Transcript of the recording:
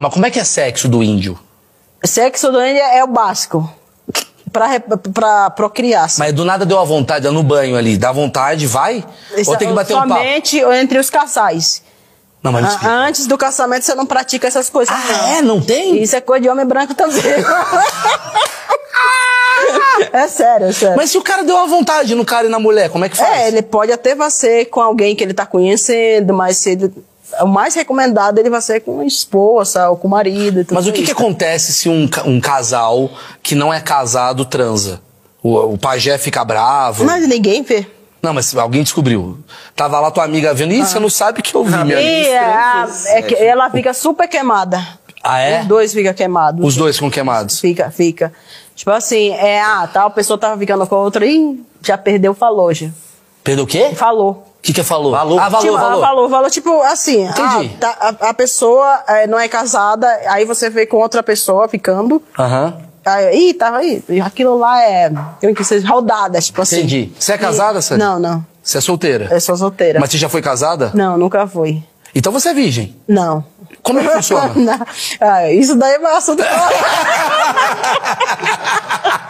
Mas como é que é sexo do índio? Sexo do índio é o básico. Pra procriar. Mas do nada deu a vontade, no banho ali. Dá vontade, vai? Ou tem que bater um papo? Somente entre os casais. Não, mas antes do casamento você não pratica essas coisas. Não tem? Isso é coisa de homem branco também. É sério, é sério. Mas se o cara deu uma vontade no cara e na mulher, como é que faz? Ele pode até ser com alguém que ele tá conhecendo, mas o mais recomendado ele vai ser com a esposa ou com o marido e tudo. Mas o que acontece se um casal que não é casado transa? O pajé fica bravo? Mas ninguém vê. Não, mas alguém descobriu. Tava lá tua amiga vendo, você não sabe que eu vi, minha amiga. Que ela fica super queimada. Ah, é? Os dois ficam queimados. Os dois ficam queimados? Fica. Tipo assim, tal pessoa tava ficando com a outra e já perdeu, falou já. Perdeu o quê? Falou. O que falou? Falou. Falou, tipo assim, entendi. A pessoa não é casada, aí você vê com outra pessoa ficando. Aí, tava aí. Aquilo lá tem que ser rodada, tipo assim. Entendi. Você é casada, Sani? Não. Você é solteira? Eu sou solteira. Mas você já foi casada? Não, nunca fui. Então você é virgem? Não. Como é que funciona? Isso daí é um assunto.